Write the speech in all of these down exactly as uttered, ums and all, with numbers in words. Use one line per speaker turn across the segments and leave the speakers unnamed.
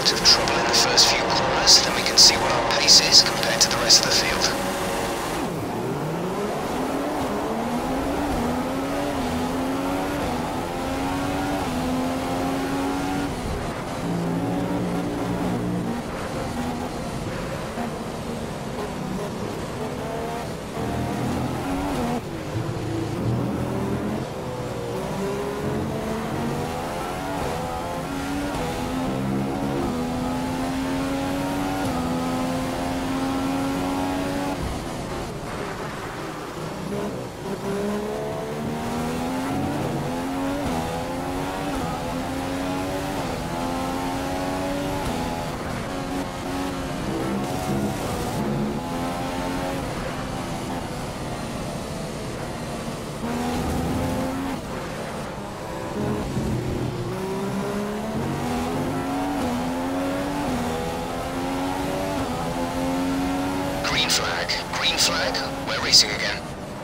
bit of trouble in the first few corners, then we can see what our pace is compared to the rest of the field. Green flag, green flag, we're racing again.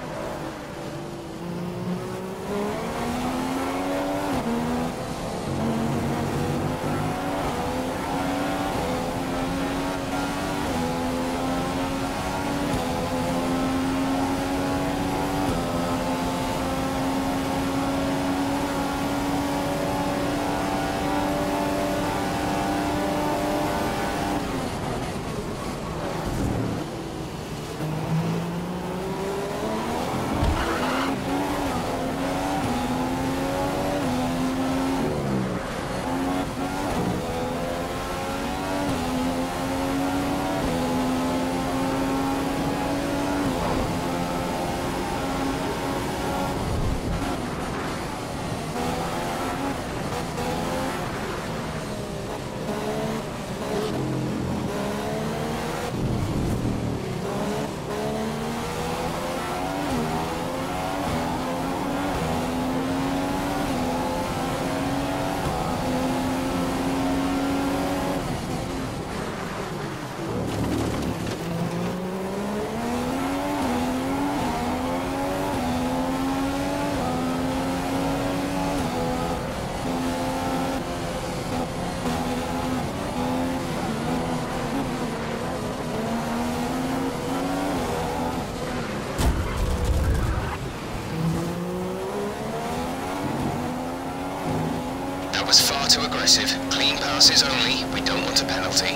That was far too aggressive. Clean passes only. We don't want a penalty.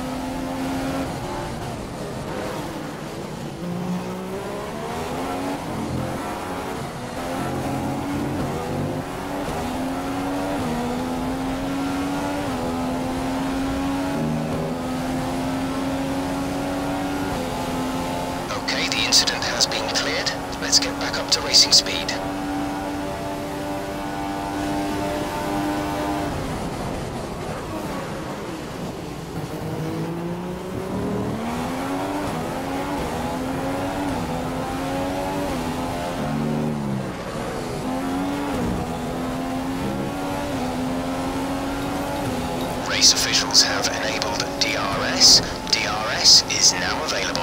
Okay, the incident has been cleared. Let's get back up to racing speed. Race officials have enabled D R S. D R S is now available.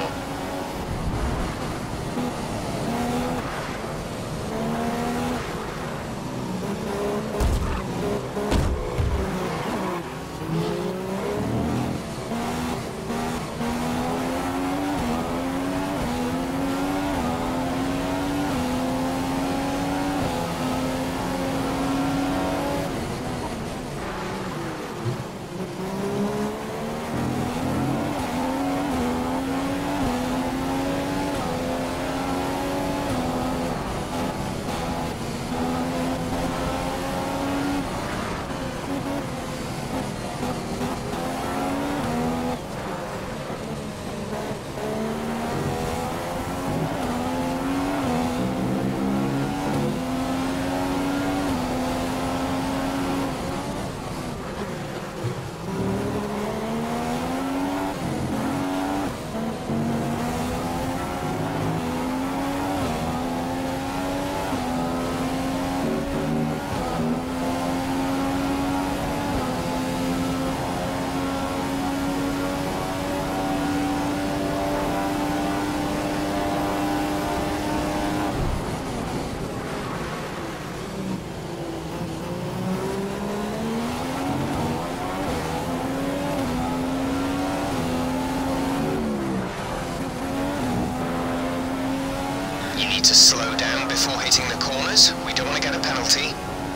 need to slow down before hitting the corners. We don't want to get a penalty.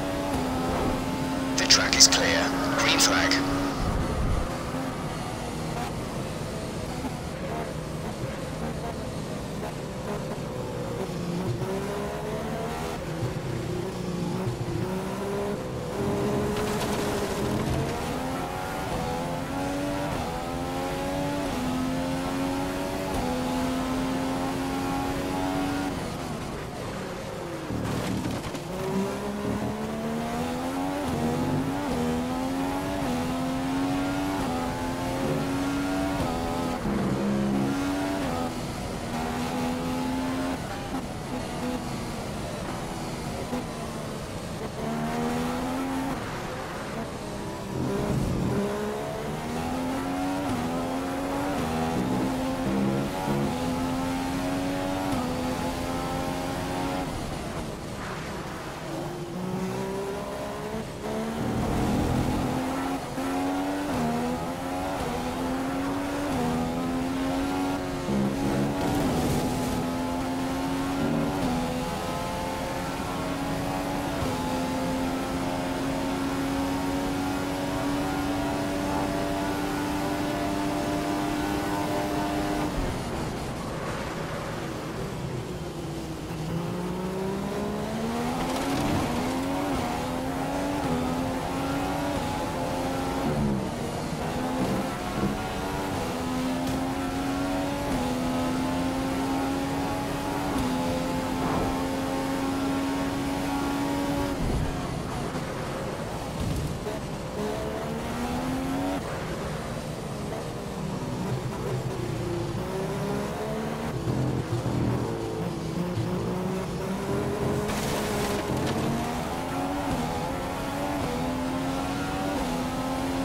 The track is clear. Green flag.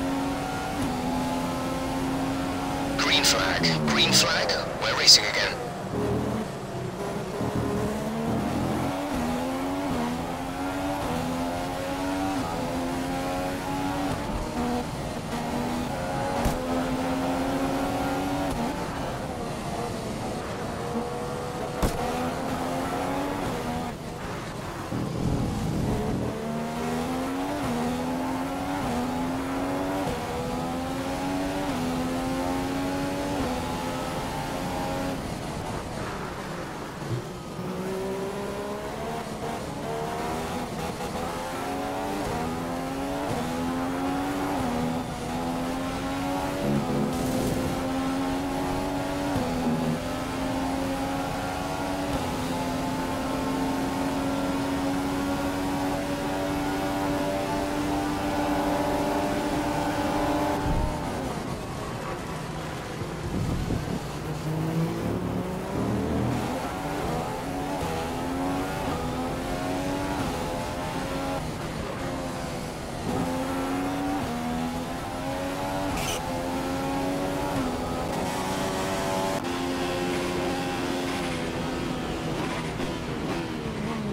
Green flag. Green flag. We're racing again.